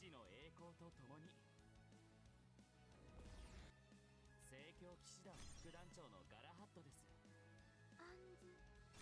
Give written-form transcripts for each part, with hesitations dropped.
死の栄光とともに。聖教騎士団副団長のガラハットです。 アンズ。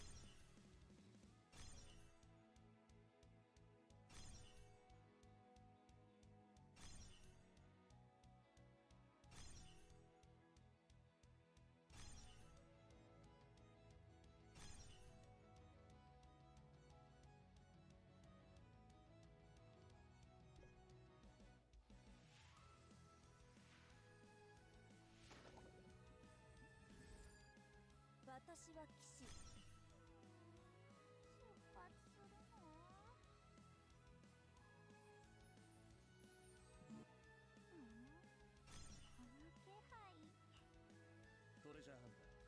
私は騎士。出発するの？この気配。 トレジャーハンター。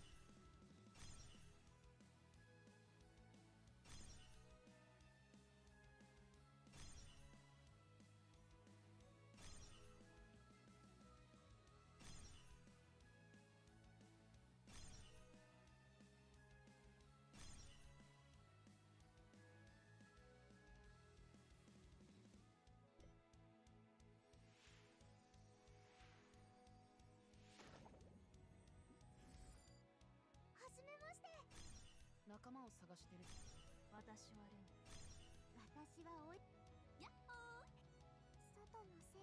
はじめまして。 仲間を探してる。私はレン。 私はおい。やっほー。外の世界。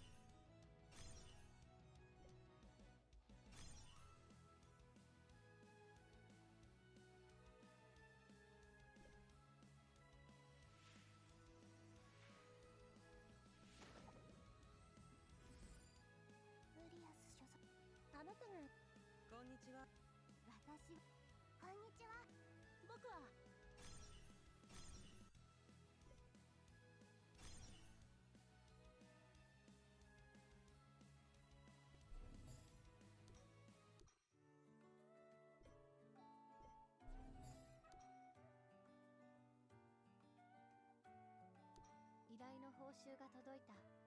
ブリアス所属。あなたが。 こんにちは。 私は。こんにちは。僕は。依頼の報酬が届いた。